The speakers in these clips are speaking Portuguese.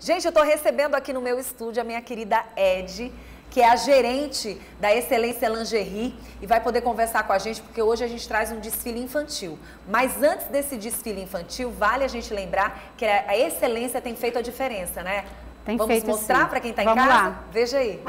Gente, eu estou recebendo aqui no meu estúdio a minha querida Ed, que é a gerente da Excelência Lingerie e vai poder conversar com a gente, porque hoje a gente traz um desfile infantil. Mas antes desse desfile infantil, vale a gente lembrar que a Excelência tem feito a diferença, né? Tem Vamos feito, mostrar para quem está em casa? Vamos lá. Veja aí.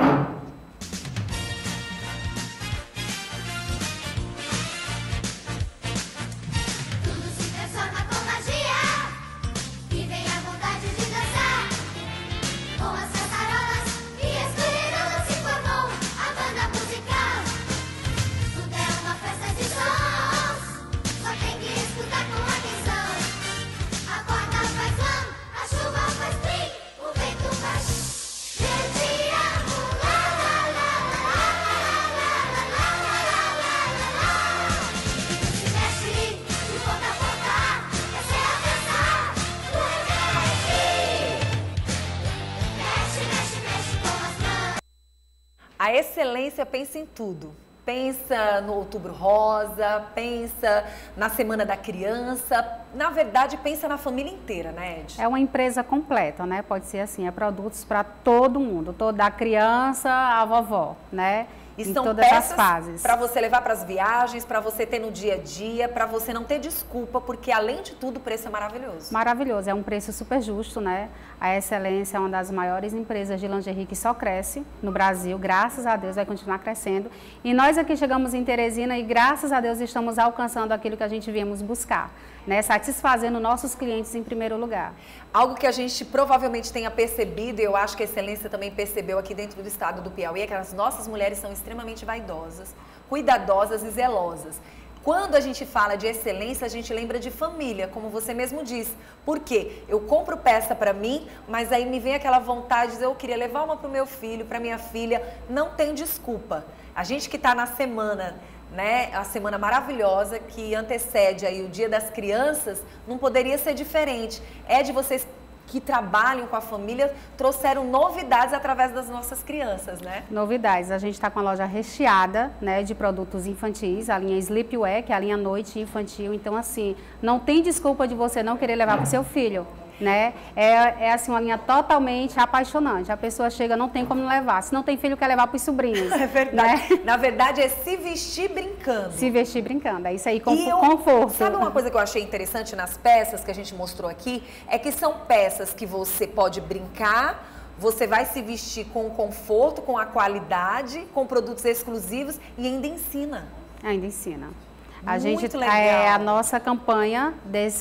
A Excelência pensa em tudo. Pensa no Outubro Rosa, pensa na Semana da Criança, na verdade pensa na família inteira, né, Ed? É uma empresa completa, né? Pode ser assim, é produtos para todo mundo, da criança à vovó, né? E em são todas as peças fases. Para você levar para as viagens, para você ter no dia a dia, para você não ter desculpa, porque além de tudo o preço é maravilhoso. Maravilhoso, é um preço super justo, né? A Excelência é uma das maiores empresas de lingerie que só cresce no Brasil, graças a Deus vai continuar crescendo. E nós aqui chegamos em Teresina e graças a Deus estamos alcançando aquilo que a gente viemos buscar, né? Satisfazendo nossos clientes em primeiro lugar. Algo que a gente provavelmente tenha percebido, e eu acho que a Excelência também percebeu aqui dentro do estado do Piauí, é que as nossas mulheres são extremamente vaidosas, cuidadosas e zelosas. Quando a gente fala de excelência, a gente lembra de família, como você mesmo disse. Por quê? Eu compro peça para mim, mas aí me vem aquela vontade de dizer, eu queria levar uma para o meu filho, para minha filha. Não tem desculpa. A gente que está na semana, né, a semana maravilhosa que antecede aí o Dia das Crianças, não poderia ser diferente. É de vocês que trabalham com a família, trouxeram novidades através das nossas crianças, né? Novidades, a gente está com a loja recheada, né, de produtos infantis, a linha Sleepwear, que é a linha noite infantil, então assim, não tem desculpa de você não querer levar para o seu filho, né? É assim uma linha totalmente apaixonante, a pessoa chega, não tem como levar, se não tem filho, quer levar para os sobrinhos. É verdade, né? Na verdade é se vestir brincando. Se vestir brincando, é isso aí, com conforto. Sabe uma coisa que eu achei interessante nas peças que a gente mostrou aqui? É que são peças que você pode brincar, você vai se vestir com conforto, com a qualidade, com produtos exclusivos e ainda ensina. Ainda ensina. A Muito gente, legal. a nossa campanha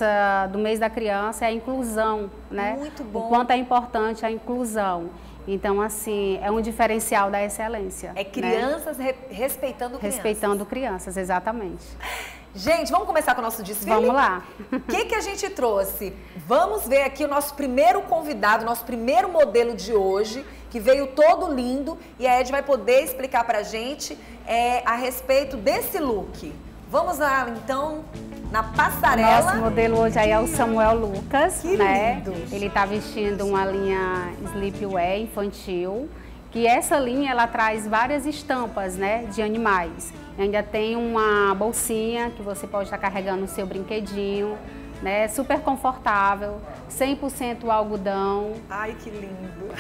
do mês da criança é a inclusão, né? Muito bom. O quanto é importante a inclusão. Então, assim, é um diferencial da Excelência. É crianças, né? Respeitando crianças. Respeitando crianças, exatamente. Gente, vamos começar com o nosso desfile? Vamos lá. O que a gente trouxe? Vamos ver aqui o nosso primeiro convidado, nosso primeiro modelo de hoje, que veio todo lindo, e a Ed vai poder explicar pra gente a respeito desse look. Vamos lá, então, na passarela. Nosso modelo hoje aí é o Samuel Lucas, que né? lindo. Ele tá vestindo uma linha Sleepwear infantil, que essa linha ela traz várias estampas, né, de animais. Ainda tem uma bolsinha que você pode estar carregando o seu brinquedinho, né? Super confortável, 100% algodão. Ai, que lindo.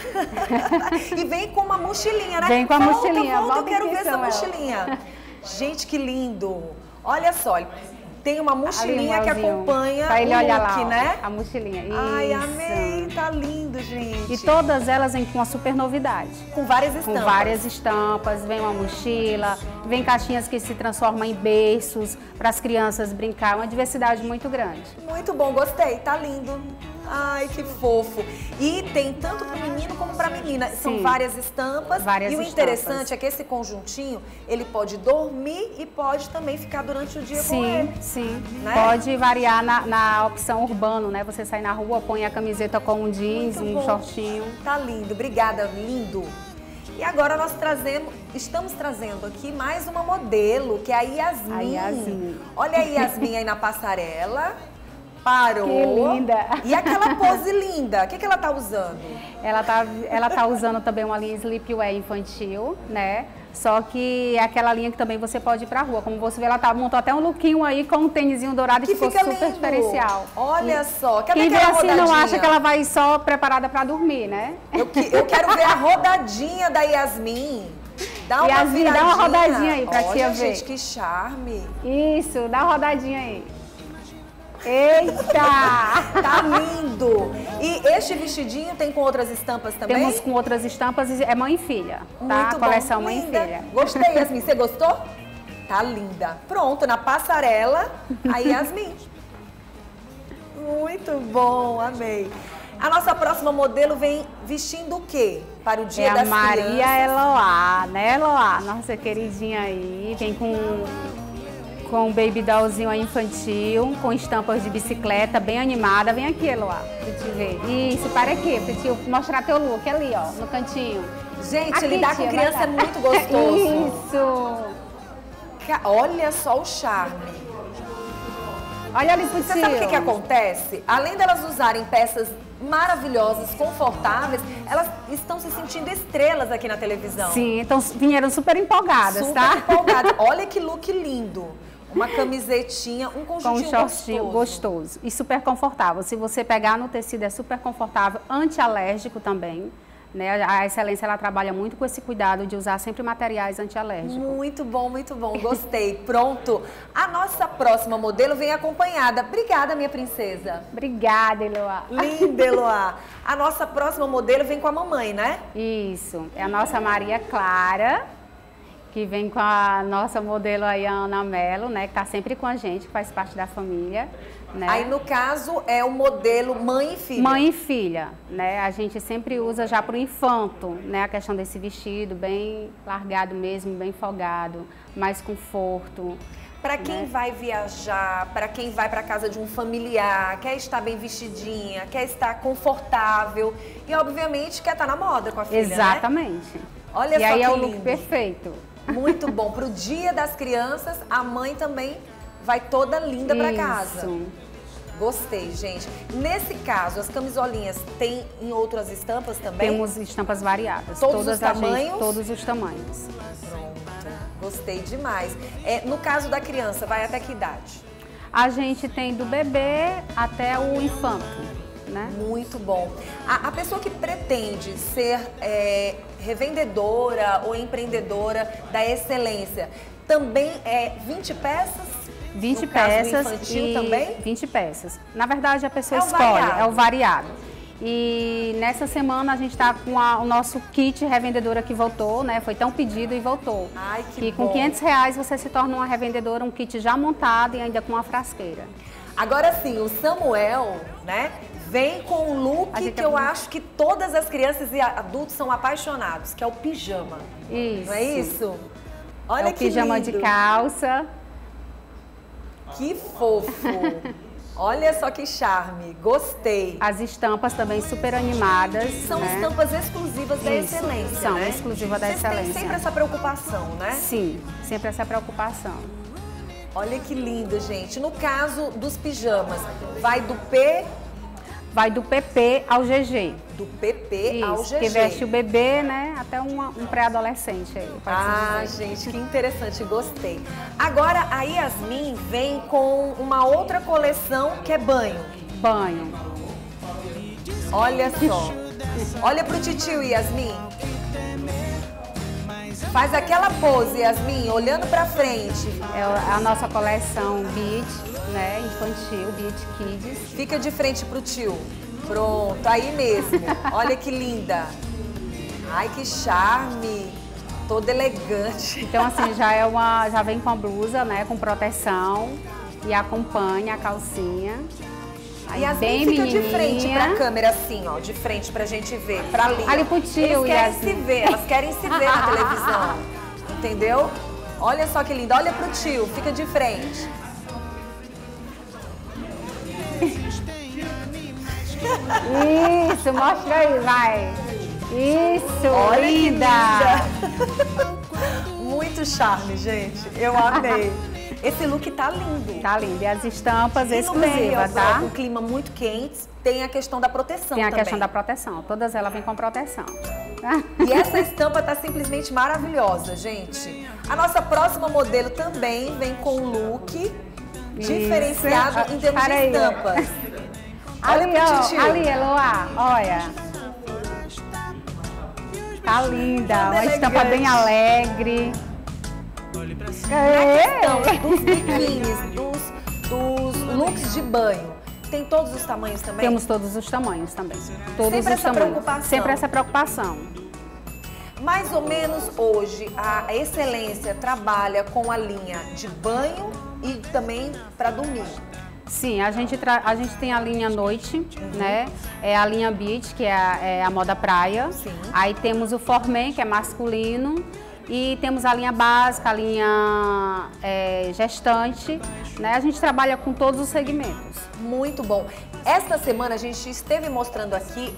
E vem com uma mochilinha, né? Vem com a mochilinha. Volta, eu quero ver essa mochilinha. Gente, que lindo. Olha só, tem uma mochilinha que acompanha pra ele o olhar look, lá, né? A mochilinha. Ai, Isso. amei, tá lindo, gente. E todas elas vêm com uma super novidade. Com várias estampas. Com várias estampas, vem uma mochila, vem caixinhas que se transformam em berços para as crianças brincar, uma diversidade muito grande. Muito bom, gostei, tá lindo. Ai, que fofo. E tem tanto para o menino como para a menina. Sim. São várias estampas. Várias e o estampas. interessante é que esse conjuntinho, ele pode dormir e pode também ficar durante o dia com ele. Sim, Né? Pode variar na opção urbano, né? Você sai na rua, põe a camiseta com um jeans, um shortinho. Tá lindo, obrigada, lindo. E agora nós estamos trazendo aqui mais uma modelo, que é a Yasmin. A Yasmin. Olha a Yasmin aí na passarela. Parou. Que linda. E aquela pose linda, o que ela tá usando? Ela tá usando também uma linha sleepwear infantil, né? Só que é aquela linha que também você pode ir pra rua. Como você vê, ela montou até um lookinho aí com um tênisinho dourado que ficou super lindo. diferencial. Olha só, cadê quem vê aquela assim rodadinha? não acha que ela vai só preparada pra dormir, né? Eu quero ver a rodadinha da Yasmin. Dá uma Yasmin, dá uma rodadinha aí pra tia ver. Olha, gente, que charme. Isso, dá uma rodadinha aí. Eita! Tá lindo! E este vestidinho tem com outras estampas também? Temos com outras estampas, é mãe e filha, tá? Muito A coleção bom. mãe Linda. e filha. Gostei, Yasmin. Você gostou? Tá linda. Pronto, na passarela, a Yasmin. Muito bom, amei. A nossa próxima modelo vem vestindo o quê? Para o Dia das Crianças? É a Maria Crianças. Eloá, né, Eloá? Nossa queridinha aí, vem com um baby dollzinho aí infantil, com estampas de bicicleta, bem animada. Vem aqui, Eloá, pra te ver. Isso, para aqui, pra te mostrar teu look ali, ó, no cantinho. Gente, aqui, lidar com criança é muito gostoso. Isso! Olha só o charme. Olha ali pro tio. Você sabe o que acontece? Além delas usarem peças maravilhosas, confortáveis, elas estão se sentindo estrelas aqui na televisão. Sim, então vieram super empolgadas, super empolgadas. Olha que look lindo. Uma camisetinha, um conjuntinho com um shortinho gostoso e super confortável. Se você pegar no tecido, é super confortável, anti-alérgico também. Né? A Excelência, ela trabalha muito com esse cuidado de usar sempre materiais anti-alérgicos. Muito bom, gostei. Pronto. A nossa próxima modelo vem acompanhada. Obrigada, minha princesa. Obrigada, Eloá. Linda, Eloá. A nossa próxima modelo vem com a mamãe, né? Isso, é a nossa Maria Clara, que vem com a nossa modelo aí, a Ana Mello, né? Que tá sempre com a gente, que faz parte da família. Né? Aí, no caso, é o modelo mãe e filha. Mãe e filha, né? A gente sempre usa já para o infanto, né? A questão desse vestido bem largado mesmo, bem folgado, mais conforto. Para quem vai viajar, para quem vai para casa de um familiar, quer estar bem vestidinha, quer estar confortável e, obviamente, quer estar na moda com a filha, exatamente. Né? Olha e só aí que é o lindo. look perfeito. Muito bom. Para o Dia das Crianças, a mãe também vai toda linda para casa. Gostei, gente. Nesse caso, as camisolinhas tem em outras estampas também? Temos estampas variadas. Todos os tamanhos? Todos os tamanhos. Pronto. Gostei demais. No caso da criança, vai até que idade? A gente tem do bebê até o infanto. Né? Muito bom. A pessoa que pretende ser revendedora ou empreendedora da Excelência, também é 20 peças? 20 no caso peças do infantil e também? 20 peças. Na verdade, a pessoa escolhe, variado. é o variado. E nessa semana a gente está com o nosso kit revendedora que voltou, né? Foi tão pedido e voltou. Ai, que bom. Com R$500 você se torna uma revendedora, um kit já montado e ainda com uma frasqueira. Agora sim, o Samuel, né? Vem com um look que eu acho que todas as crianças e adultos são apaixonados, que é o pijama. Isso. Não é isso? Olha é o que pijama lindo. de calça. Que fofo. Olha só que charme. Gostei. As estampas também super animadas. São né? estampas exclusivas da Isso, Excelência, são né? exclusivas da Excelência. Vocês têm sempre essa preocupação, né? Sim, sempre essa preocupação. Olha que lindo, gente. No caso dos pijamas, vai do P... Vai do PP ao GG. Do PP ao GG. Que veste o bebê, né? Até um pré-adolescente aí. Gente, que interessante, gostei. Agora a Yasmin vem com uma outra coleção que é banho. Banho. Olha só. Olha pro titio, Yasmin. Faz aquela pose, Yasmin, olhando pra frente. É a nossa coleção Beat, né? Infantil, Beat Kids. Fica de frente pro tio. Pronto, aí mesmo. Olha que linda. Ai, que charme. Toda elegante. Então, assim, já vem com a blusa, né? Com proteção. E acompanha a calcinha. Aí Yasmin bem fica de frente pra câmera, assim, ó. De frente pra gente ver. Pra ali. Ali pro tio, elas querem se ver na televisão. Entendeu? Olha só que linda. Olha pro tio, fica de frente. Isso, mostra aí, vai. Isso, olha linda. Muito charme, gente. Eu amei. Esse look tá lindo. Tá lindo. E as estampas e exclusivas, tá? O clima muito quente, tem a questão da proteção Tem a também. questão da proteção. Todas elas vêm com proteção. E essa estampa tá simplesmente maravilhosa, gente. A nossa próxima modelo também vem com um look diferenciado em termos de estampas. Olha Ali, pro titio. ali, Eloá, olha. Tá linda, uma estampa bem alegre. Na questão dos biquínis, dos looks de banho, tem todos os tamanhos também? Temos todos os tamanhos também. Todos Sempre os essa tamanhos. preocupação. Sempre essa preocupação. Mais ou menos hoje, a Excelência trabalha com a linha de banho e também para dormir. Sim, a gente tem a linha noite, né? É a linha beach, que é a moda praia. Sim. Aí temos o formen, que é masculino. E temos a linha básica, a linha gestante, né? A gente trabalha com todos os segmentos. Muito bom. Esta semana a gente esteve mostrando aqui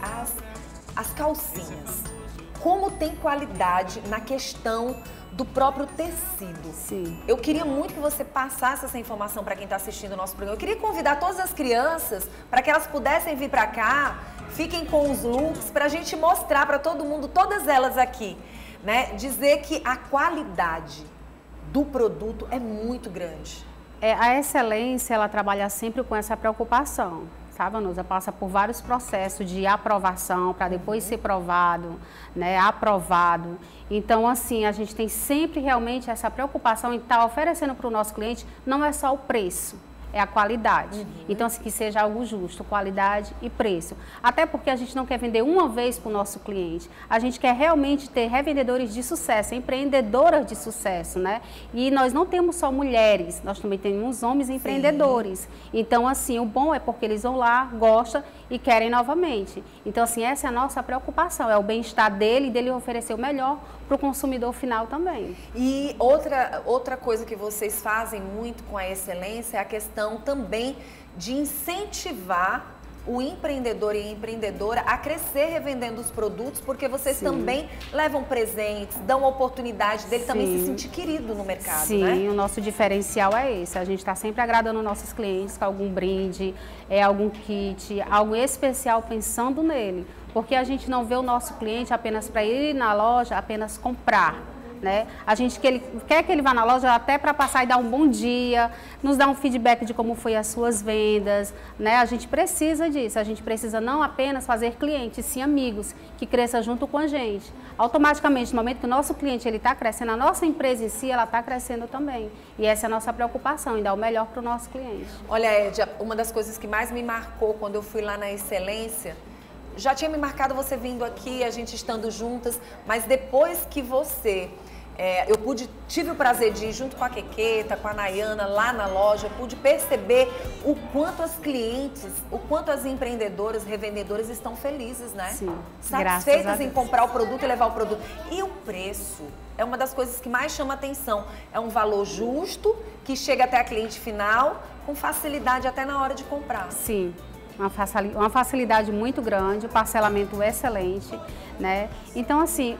as calcinhas. Como tem qualidade na questão do próprio tecido. Sim. Eu queria muito que você passasse essa informação para quem está assistindo o nosso programa. Eu queria convidar todas as crianças para que elas pudessem vir para cá, fiquem com os looks, para a gente mostrar para todo mundo, todas elas aqui, né? Dizer que a qualidade do produto é muito grande. A Excelência, ela trabalha sempre com essa preocupação. Sabe, Vanusa? Passa por vários processos de aprovação para depois ser provado, né, aprovado. Então, assim, a gente tem sempre realmente essa preocupação em estar oferecendo para o nosso cliente, não é só o preço, é a qualidade. Então, assim, que seja algo justo, qualidade e preço. Até porque a gente não quer vender uma vez para o nosso cliente, a gente quer realmente ter revendedores de sucesso, empreendedoras de sucesso, né? E nós não temos só mulheres, nós também temos homens empreendedores. Então, assim, o bom é porque eles vão lá, gostam e querem novamente. Então, assim, essa é a nossa preocupação, é o bem-estar dele e dele oferecer o melhor para o consumidor final também. E outra coisa que vocês fazem muito com a Excelência é a questão também de incentivar o empreendedor e a empreendedora a crescer revendendo os produtos, porque vocês também levam presentes, dão a oportunidade dele também se sentir querido no mercado, né? Sim, o nosso diferencial é esse. A gente está sempre agradando nossos clientes com algum brinde, algum kit, algo especial pensando nele. Porque a gente não vê o nosso cliente apenas para ir na loja, apenas comprar. Né? A gente quer que ele vá na loja até para passar e dar um bom dia, nos dar um feedback de como foi as suas vendas, né? A gente precisa disso, a gente precisa não apenas fazer clientes, sim amigos, que cresçam junto com a gente. Automaticamente, no momento que o nosso cliente está crescendo, a nossa empresa em si, ela está crescendo também. E essa é a nossa preocupação, em dar o melhor para o nosso cliente. Olha, Edja, uma das coisas que mais me marcou quando eu fui lá na Excelência, já tinha me marcado você vindo aqui, a gente estando juntas, mas depois que você... eu tive o prazer de ir junto com a Quequeta, com a Nayana, lá na loja, pude perceber o quanto as clientes, o quanto as empreendedoras, revendedoras estão felizes, né? Sim, satisfeitas em comprar o produto e levar o produto. E o preço é uma das coisas que mais chama atenção. É um valor justo, que chega até a cliente final, com facilidade até na hora de comprar. Sim. Uma facilidade muito grande, o parcelamento excelente, né? Então, assim,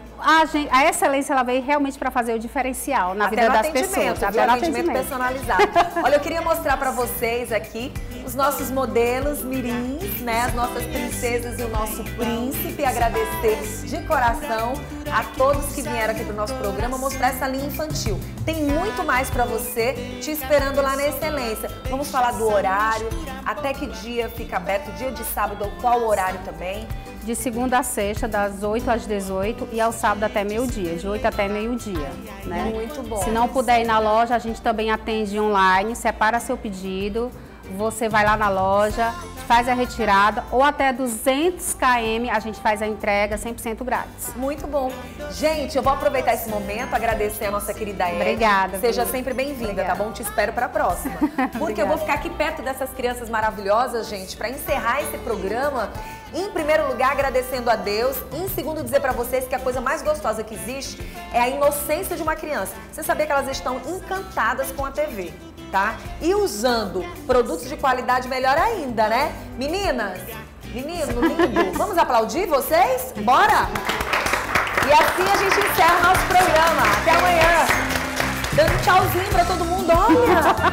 a Excelência, ela veio realmente para fazer o diferencial na vida das pessoas. Até no atendimento personalizado. Olha, eu queria mostrar para vocês aqui os nossos modelos mirins, né? As nossas princesas e o nosso príncipe. Agradecer de coração a todos que vieram aqui para o nosso programa mostrar essa linha infantil. Tem muito mais para você te esperando lá na Excelência. Vamos falar do horário, até que dia fica aberto, dia de sábado, qual horário também? De segunda a sexta, das 8 às 18 e ao sábado até meio-dia, de 8 até meio-dia, né? Muito bom. Se não puder ir na loja, a gente também atende online, separa seu pedido, você vai lá na loja, faz a retirada ou até 200 km a gente faz a entrega 100% grátis. Muito bom. Gente, eu vou aproveitar esse momento, agradecer a nossa querida Ed. Obrigada. Seja sempre bem-vinda, tá bom? Te espero para a próxima. Porque eu vou ficar aqui perto dessas crianças maravilhosas, gente, para encerrar esse programa. Em primeiro lugar, agradecendo a Deus. Em segundo, dizer para vocês que a coisa mais gostosa que existe é a inocência de uma criança. Você sabia que elas estão encantadas com a TV, tá? E usando produtos de qualidade melhor ainda, né? Meninas, menino, lindo, vamos aplaudir vocês? Bora? E assim a gente encerra o nosso programa. Até amanhã. Dando tchauzinho pra todo mundo, olha!